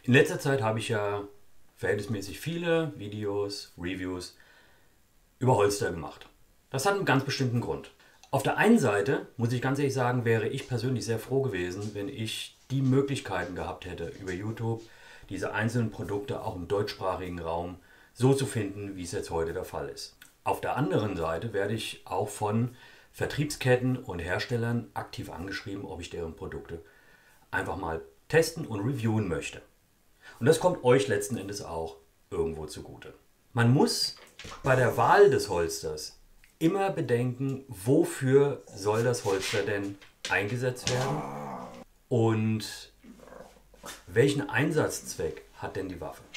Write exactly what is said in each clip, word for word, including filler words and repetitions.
In letzter Zeit habe ich ja verhältnismäßig viele Videos, Reviews über Holster gemacht. Das hat einen ganz bestimmten Grund. Auf der einen Seite, muss ich ganz ehrlich sagen, wäre ich persönlich sehr froh gewesen, wenn ich die Möglichkeiten gehabt hätte, über YouTube diese einzelnen Produkte auch im deutschsprachigen Raum so zu finden, wie es jetzt heute der Fall ist. Auf der anderen Seite werde ich auch von Vertriebsketten und Herstellern aktiv angeschrieben, ob ich deren Produkte einfach mal testen und reviewen möchte. Und das kommt euch letzten Endes auch irgendwo zugute. Man muss bei der Wahl des Holsters immer bedenken, wofür soll das Holster denn eingesetzt werden und welchen Einsatzzweck hat denn die Waffe.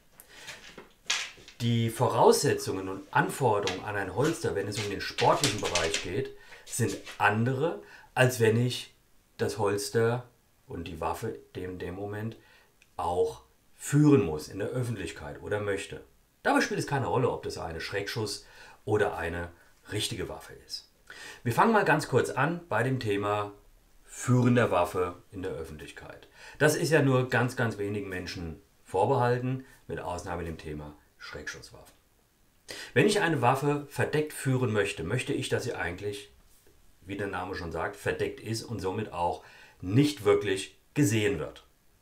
Die Voraussetzungen und Anforderungen an ein Holster, wenn es um den sportlichen Bereich geht, sind andere, als wenn ich das Holster und die Waffe in dem Moment auch führen muss in der Öffentlichkeit oder möchte. Dabei spielt es keine Rolle, ob das eine Schreckschuss oder eine richtige Waffe ist. Wir fangen mal ganz kurz an bei dem Thema Führen der Waffe in der Öffentlichkeit. Das ist ja nur ganz, ganz wenigen Menschen vorbehalten, mit Ausnahme dem Thema Schreckschusswaffen. Wenn ich eine Waffe verdeckt führen möchte, möchte ich, dass sie eigentlich, wie der Name schon sagt, verdeckt ist und somit auch nicht wirklich gesehen wird.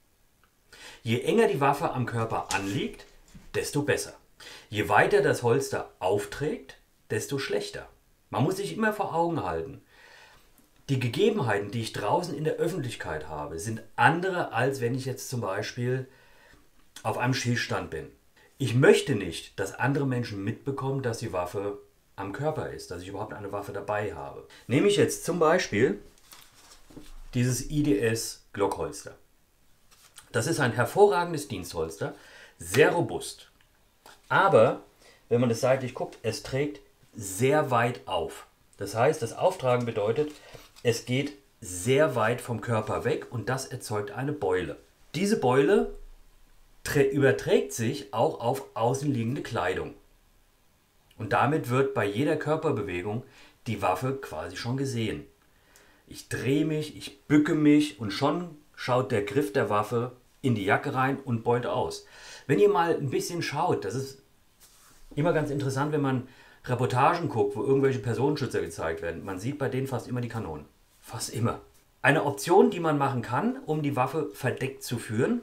Je enger die Waffe am Körper anliegt, desto besser. Je weiter das Holster aufträgt, desto schlechter. Man muss sich immer vor Augen halten, die Gegebenheiten, die ich draußen in der Öffentlichkeit habe, sind andere, als wenn ich jetzt zum Beispiel auf einem Schießstand bin. Ich möchte nicht, dass andere Menschen mitbekommen, dass die Waffe am Körper ist, dass ich überhaupt eine Waffe dabei habe. Nehme ich jetzt zum Beispiel dieses I D S Glockholster. Das ist ein hervorragendes Dienstholster, sehr robust. Aber, wenn man das seitlich guckt, es trägt sehr weit auf. Das heißt, das Auftragen bedeutet, es geht sehr weit vom Körper weg und das erzeugt eine Beule. Diese Beule überträgt sich auch auf außenliegende Kleidung. Und damit wird bei jeder Körperbewegung die Waffe quasi schon gesehen. Ich drehe mich, ich bücke mich und schon schaut der Griff der Waffe in die Jacke rein und beut aus. Wenn ihr mal ein bisschen schaut, das ist immer ganz interessant, wenn man Reportagen guckt, wo irgendwelche Personenschützer gezeigt werden. Man sieht bei denen fast immer die Kanonen. Fast immer. Eine Option, die man machen kann, um die Waffe verdeckt zu führen,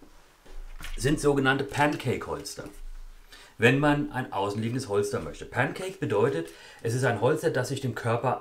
sind sogenannte Pancake-Holster. Wenn man ein außenliegendes Holster möchte. Pancake bedeutet, es ist ein Holster, das sich dem Körper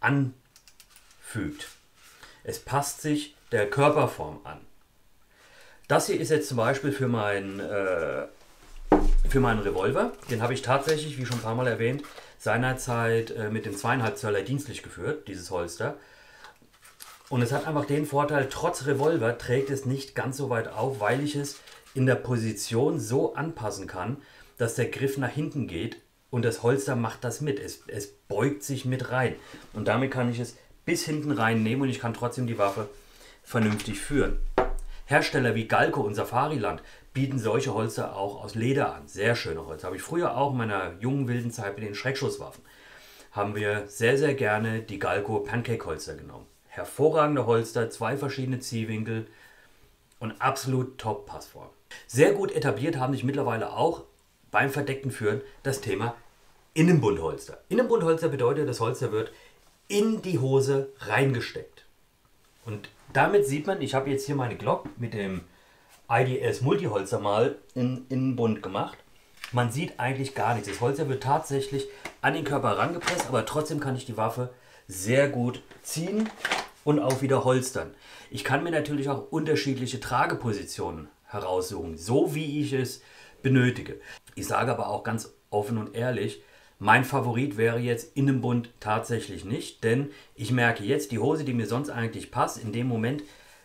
anfügt. Es passt sich der Körperform an. Das hier ist jetzt zum Beispiel für meinen äh, für meinen Revolver. Den habe ich tatsächlich, wie schon ein paar Mal erwähnt, seinerzeit äh, mit dem zweieinhalb Zöller dienstlich geführt, dieses Holster. Und es hat einfach den Vorteil, trotz Revolver trägt es nicht ganz so weit auf, weil ich es in der Position so anpassen kann, dass der Griff nach hinten geht und das Holster macht das mit. Es, es beugt sich mit rein. Und damit kann ich es bis hinten rein nehmen und ich kann trotzdem die Waffe vernünftig führen. Hersteller wie Galco und Safariland bieten solche Holster auch aus Leder an. Sehr schöne Holster. Habe ich früher auch in meiner jungen wilden Zeit mit den Schreckschusswaffen. Haben wir sehr, sehr gerne die Galco Pancake Holster genommen. Hervorragende Holster, zwei verschiedene Ziehwinkel und absolut top Passform. Sehr gut etabliert haben sich mittlerweile auch beim verdeckten Führen das Thema Innenbundholster. Innenbundholster bedeutet, das Holster wird in die Hose reingesteckt. Und damit sieht man, ich habe jetzt hier meine Glock mit dem I D S Multiholster mal in Innenbund gemacht. Man sieht eigentlich gar nichts. Das Holster wird tatsächlich an den Körper rangepresst, aber trotzdem kann ich die Waffe sehr gut ziehen und auch wieder holstern. Ich kann mir natürlich auch unterschiedliche Tragepositionen heraussuchen, so wie ich es benötige. Ich sage aber auch ganz offen und ehrlich, mein Favorit wäre jetzt Innenbund tatsächlich nicht, denn ich merke jetzt, die Hose, die mir sonst eigentlich passt, in dem Moment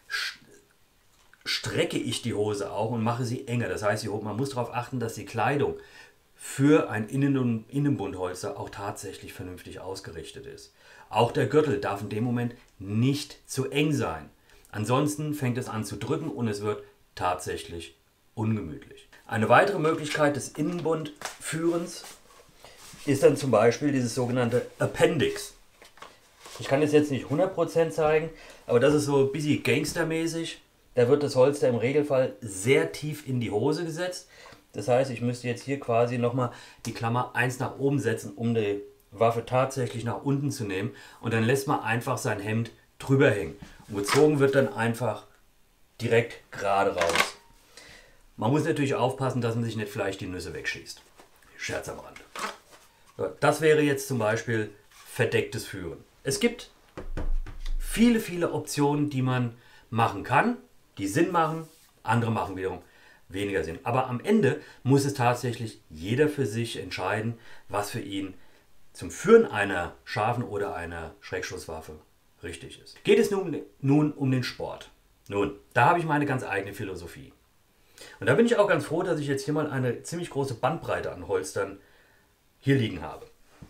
strecke ich die Hose auch und mache sie enger. Das heißt, man muss darauf achten, dass die Kleidung für ein Innen- und Innenbundholster auch tatsächlich vernünftig ausgerichtet ist. Auch der Gürtel darf in dem Moment nicht zu eng sein. Ansonsten fängt es an zu drücken und es wird tatsächlich ungemütlich. Eine weitere Möglichkeit des Innenbundführens ist dann zum Beispiel dieses sogenannte Appendix. Ich kann das jetzt nicht hundert Prozent zeigen, aber das ist so ein bisschen gangstermäßig. da wird das Holster im Regelfall sehr tief in die Hose gesetzt. Das heißt, ich müsste jetzt hier quasi nochmal die Klammer eins nach oben setzen, um die Waffe tatsächlich nach unten zu nehmen. Und dann lässt man einfach sein Hemd drüber hängen. Und gezogen wird dann einfach direkt gerade raus. Man muss natürlich aufpassen, dass man sich nicht vielleicht die Nüsse wegschießt. Scherz am Rande. So, das wäre jetzt zum Beispiel verdecktes Führen. Es gibt viele, viele Optionen, die man machen kann, die Sinn machen, andere machen wiederum weniger Sinn. Aber am Ende muss es tatsächlich jeder für sich entscheiden, was für ihn zum Führen einer scharfen oder einer Schreckschusswaffe richtig ist. Geht es nun, nun um den Sport? Nun, da habe ich meine ganz eigene Philosophie. Und da bin ich auch ganz froh, dass ich jetzt hier mal eine ziemlich große Bandbreite an Holstern hier liegen habe.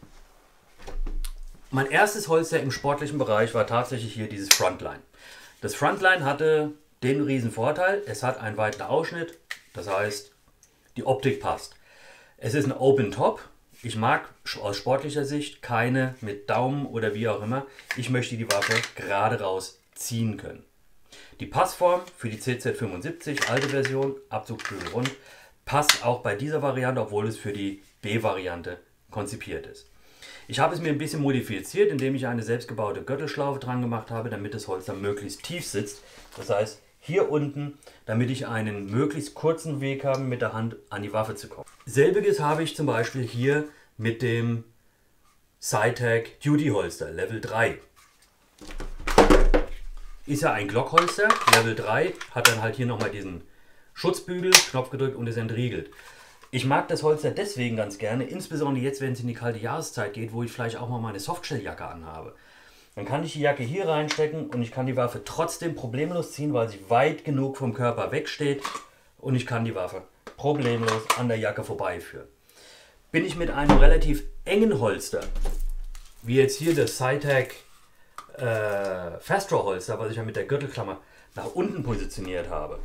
Mein erstes Holster im sportlichen Bereich war tatsächlich hier dieses Frontline. Das Frontline hatte den riesen Vorteil, es hat einen weiten Ausschnitt, das heißt, die Optik passt. Es ist ein Open Top. Ich mag aus sportlicher Sicht keine mit Daumen oder wie auch immer. Ich möchte die Waffe gerade raus ziehen können. Die Passform für die C Z fünfundsiebzig, alte Version, Abzugsbügel rund, passt auch bei dieser Variante, obwohl es für die B-Variante konzipiert ist. Ich habe es mir ein bisschen modifiziert, indem ich eine selbstgebaute Gürtelschlaufe dran gemacht habe, damit das Holster möglichst tief sitzt. Das heißt, hier unten, damit ich einen möglichst kurzen Weg habe, mit der Hand an die Waffe zu kommen. Selbiges habe ich zum Beispiel hier mit dem Cytac Duty Holster Level drei. Ist ja ein Glock-Holster, Level drei, hat dann halt hier nochmal diesen Schutzbügel, Knopf gedrückt und ist entriegelt. Ich mag das Holster deswegen ganz gerne, insbesondere jetzt, wenn es in die kalte Jahreszeit geht, wo ich vielleicht auch mal meine Softshelljacke anhabe. Dann kann ich die Jacke hier reinstecken und ich kann die Waffe trotzdem problemlos ziehen, weil sie weit genug vom Körper wegsteht und ich kann die Waffe problemlos an der Jacke vorbeiführen. Bin ich mit einem relativ engen Holster, wie jetzt hier das Cytac äh, Fast Draw Holster, was ich ja mit der Gürtelklammer nach unten positioniert habe,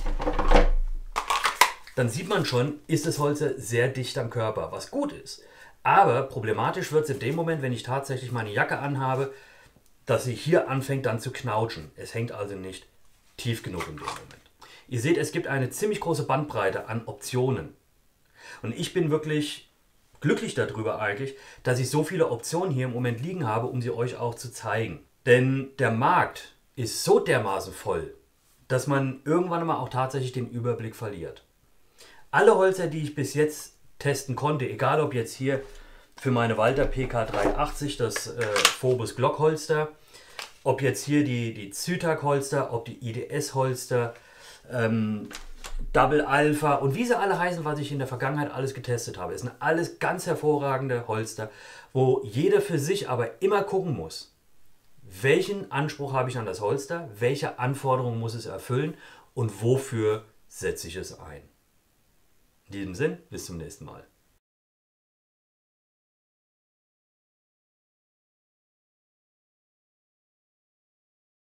dann sieht man schon, ist das Holster sehr dicht am Körper, was gut ist. Aber problematisch wird es in dem Moment, wenn ich tatsächlich meine Jacke anhabe, dass sie hier anfängt dann zu knautschen. Es hängt also nicht tief genug in dem Moment. Ihr seht, es gibt eine ziemlich große Bandbreite an Optionen. Und ich bin wirklich glücklich darüber eigentlich, dass ich so viele Optionen hier im Moment liegen habe, um sie euch auch zu zeigen. Denn der Markt ist so dermaßen voll, dass man irgendwann mal auch tatsächlich den Überblick verliert. Alle Holster, die ich bis jetzt testen konnte, egal ob jetzt hier für meine Walther P K dreihundertachtzig, das äh, Phobos Glock Holster, ob jetzt hier die, die Zytac Holster, ob die I D S Holster, ähm, Double Alpha und wie sie alle heißen, was ich in der Vergangenheit alles getestet habe. Es sind alles ganz hervorragende Holster, wo jeder für sich aber immer gucken muss, welchen Anspruch habe ich an das Holster, welche Anforderungen muss es erfüllen und wofür setze ich es ein. In diesem Sinn, bis zum nächsten Mal.